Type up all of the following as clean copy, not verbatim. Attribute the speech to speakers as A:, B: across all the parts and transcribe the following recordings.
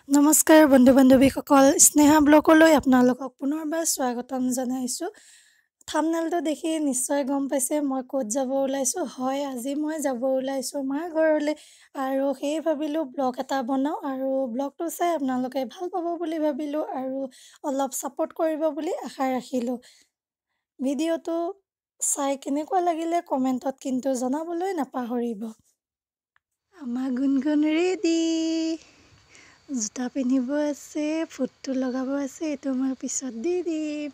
A: নমস্কাৰ বন্ধু বান্ধৱীসকল স্নেহা ব্লগলৈ আপোনালোকক পুনৰবাৰ স্বাগতম জনাইছোঁ। থাম্বনেইলটো দেখি নিশ্চয় গম পাইছে মই ক'ত যাব ওলাইছোঁ। হয়, আজি মই যাব ওলাইছোঁ মাৰ ঘৰলৈ আৰু সেই ভাবিলোঁ ব্লগ এটা বনাওঁ আৰু ব্লগটো চাই আপোনালোকে ভাল পাব বুলি ভাবিলোঁ আৰু অলপ ছাপোৰ্ট কৰিব বুলি আশা ৰাখিলোঁ। ভিডিঅ'টো চাই কেনেকুৱা লাগিলে কমেণ্টত কিন্তু জনাবলৈ নাপাহৰিব। আমাৰ গুণগুণ ৰেডি, জোতা পিন্ধিব আছে, ফুটটো লগাব আছে, এইটো মই পিছত দি দিম।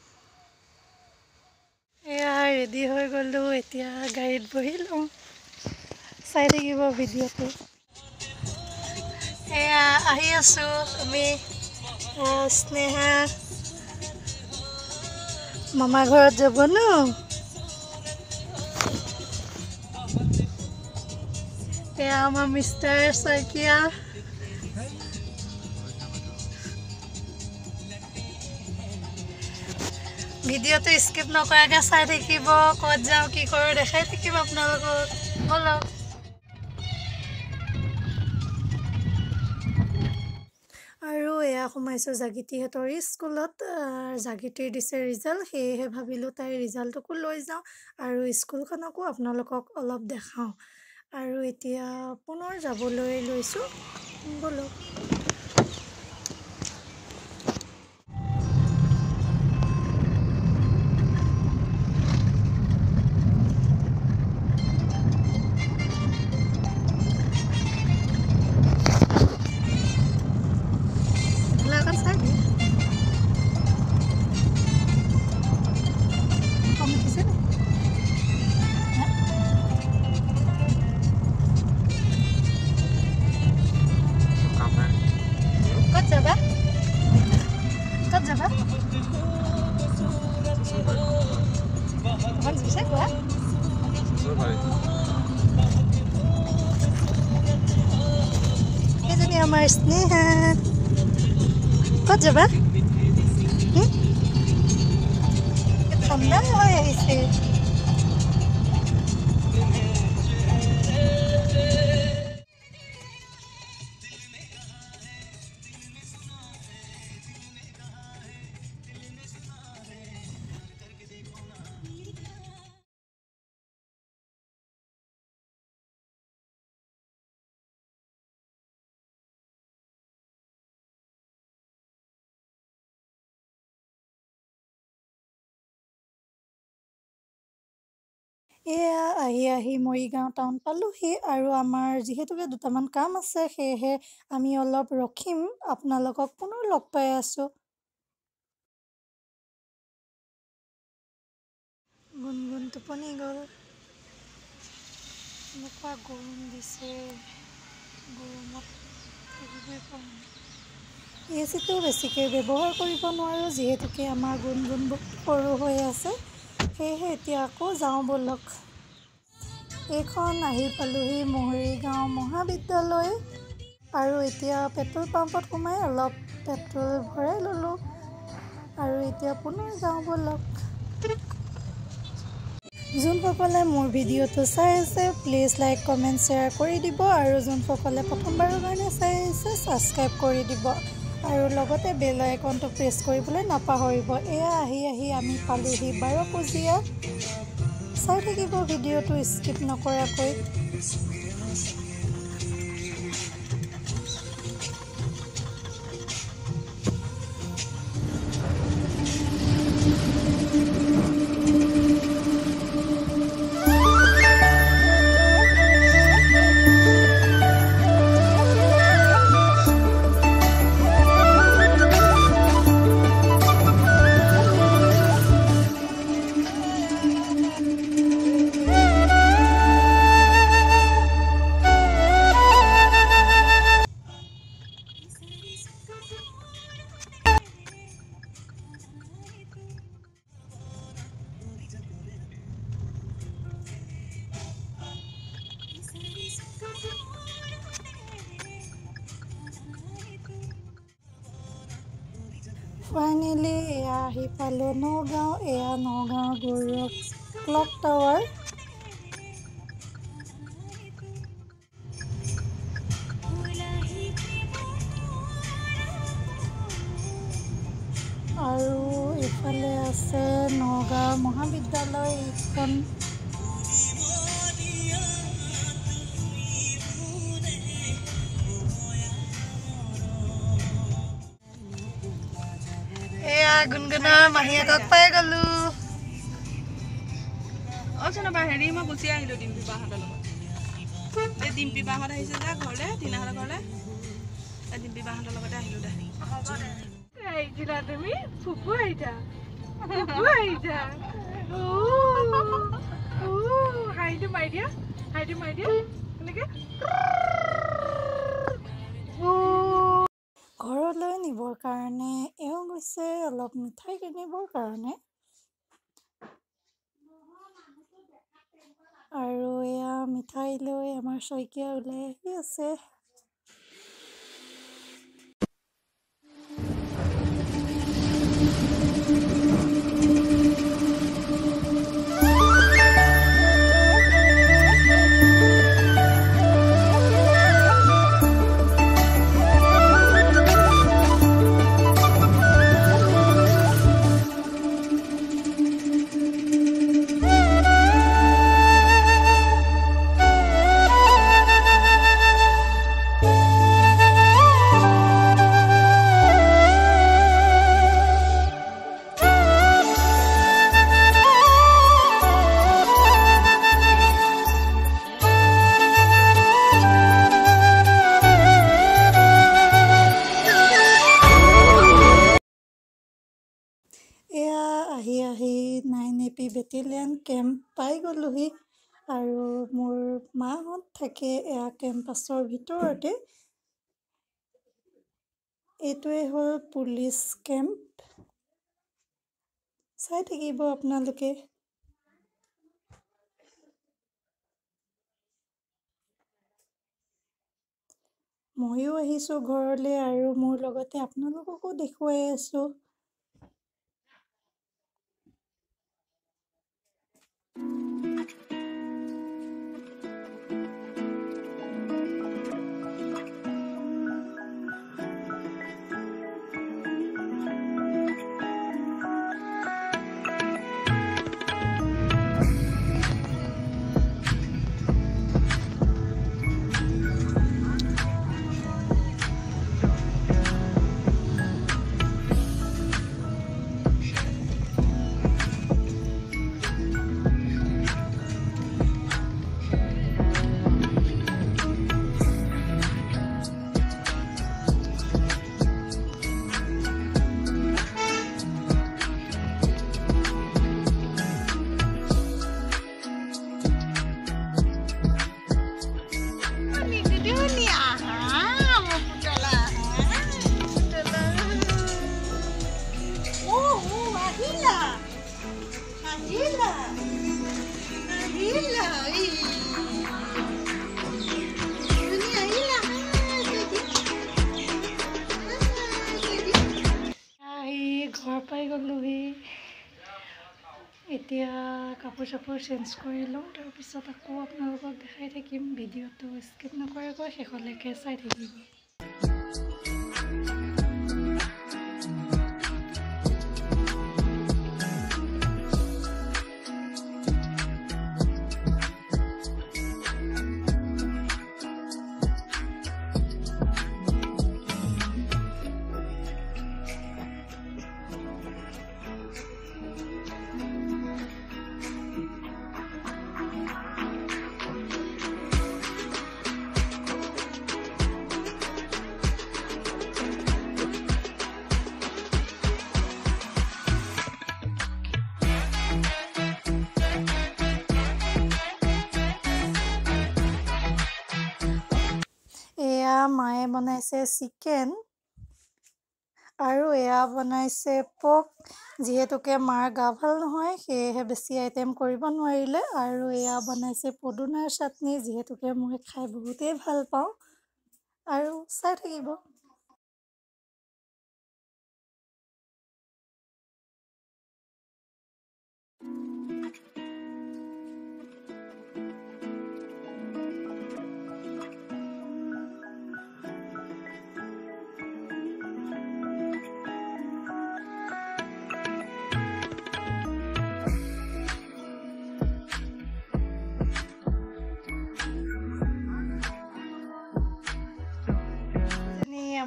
A: এয়া ৰেডি হৈ গ'লোঁ, এতিয়া গাড়ীত বহি লওঁ, চাই থাকিব ভিডিঅ'টো। এয়া আহি আছোঁ, আমি স্নেহা মামা ঘৰত যাব ন। এয়া আমাৰ মিষ্টাৰ শইকীয়া। ভিডিঅ'টো স্কিপ নকৰাকৈ চাই থাকিব, ক'ত যাওঁ কি কৰোঁ দেখাই থাকিম আপোনালোকক। ব'লক। আৰু এয়া সোমাইছোঁ জাগিতিহঁতৰ স্কুলত। জাগিতিৰ দিছে ৰিজাল্ট, সেয়েহে ভাবিলোঁ তাইৰ ৰিজাল্টটোকো লৈ যাওঁ আৰু স্কুলখনকো আপোনালোকক অলপ দেখাওঁ। আৰু এতিয়া পুনৰ যাবলৈ লৈছোঁ, ব'লক। ক'ত যাবা? ক'ত যাবা? অকণ জোৰছে কোৱা। এইজনী আমাৰ স্নেহা। ক'ত যাবা? ঠাণ্ডা হৈ আহিছে। এয়া আহি মৰিগাঁও টাউন পালোহি আৰু আমাৰ যিহেতুকে দুটামান কাম আছে, সেয়েহে আমি অলপ ৰখিম। আপোনালোকক পুনৰ লগ পাই আছোঁ। গুণগুণ টোপনি গ'ল। এনেকুৱা গৰম দিছে, গৰমত থাকিবই পৰা নাই। এচিটো বেছিকৈ ব্যৱহাৰ কৰিব নোৱাৰোঁ, যিহেতুকে আমাৰ গুণগুণ সৰু হৈ আছে, সেয়েহে এতিয়া আকৌ যাওঁ ব'লক। এইখন আহি পালোহি মৰিগাঁও মহাবিদ্যালয় আৰু এতিয়া পেট্ৰল পাম্পত সোমাই অলপ পেট্ৰল ভৰাই ল'লোঁ আৰু এতিয়া পুনৰ যাওঁ ব'লক। যোনসকলে মোৰ ভিডিঅ'টো চাই আছে প্লিজ লাইক কমেণ্ট শ্বেয়াৰ কৰি দিব আৰু যোনসকলে প্ৰথমবাৰৰ কাৰণে চাই আছে ছাবস্ক্ৰাইব কৰি দিব আৰু লগতে বেল আইকনটো প্ৰেছ কৰিবলৈ নাপাহৰিব। এয়া আহি আমি পালোহি 12 পূজীয়া। চাই থাকিব ভিডিঅ'টো স্কিপ নকৰাকৈ। ফাইনেলি এয়া আহি পালোঁ নগাঁও। এয়া নগাঁও গৌৰৱ ক্লক টাৱাৰ। এইফালে আছে নগাঁও মহাবিদ্যালয় এইখন। এয়া গুণগুণৰ মাহীয়েকক পাই গ'লো।
B: অচনবা হেৰি মই গুচি আহিলো ডিম্পি বাহঁতৰ লগত। এই ডিম্পি বাহঁত আহিছে যে ঘৰলৈ টিনাহঁতৰ ঘৰলৈ, এই ডিম্পি বাহঁতৰ লগতে আহিলো দে। আহিছিলা তুমি? ফুফু আহিছা, ফুফু আহিছা। হাঁহিটো মাৰি দিয়া, হাঁহিটো মাৰি দিয়া এনেকে।
A: ঘৰলৈ নিবৰ কাৰণে এওঁ গৈছে অলপ মিঠাই কিনিবৰ কাৰণে। আৰু এয়া মিঠাই লৈ আমাৰ শইকীয়া ওলাই আহি আছে। এয়া আহি 9AP বেটেলিয়ান কেম্প পাই গ'লোহি। আৰু মোৰ মাহঁত থাকে এয়া কেম্পাছৰ ভিতৰতে। এইটোৱে হ'ল পুলিচ কেম্প। চাই থাকিব আপোনালোকে। ময়ো আহিছোঁ ঘৰলৈ আৰু মোৰ লগতে আপোনালোককো দেখুৱাই আছোঁ। ঘৰ পাই গ'লোহি। এতিয়া কাপোৰ চাপোৰ চেঞ্জ কৰি লওঁ, তাৰপিছত আকৌ আপোনালোকক দেখাই থাকিম। ভিডিঅ'টো স্কিপ নকৰাকৈ শেষলৈকে চাই থাকিব। এয়া মায়ে বনাইছে চিকেন আৰু এয়া বনাইছে পক। যিহেতুকে মাৰ গা ভাল নহয়, সেয়েহে বেছি আইটেম কৰিব নোৱাৰিলে। আৰু এয়া বনাইছে পদুনাৰ চাটনি, যিহেতুকে মই খাই বহুতেই ভাল পাওঁ। আৰু চাই থাকিব।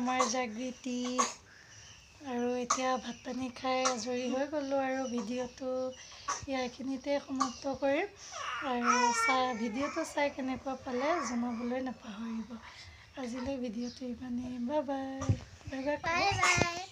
A: আমাৰ জাগৃতি আৰু এতিয়া ভাত পানী খাই আজৰি হৈ গ'লোঁ আৰু ভিডিঅ'টো ইয়াৰখিনিতে সমাপ্ত কৰিম আৰু ভিডিঅ'টো চাই কেনেকুৱা পালে জনাবলৈ নাপাহৰিব আজিলৈ ভিডিঅ'টো ইমানেই বাই বাই বাই বাই।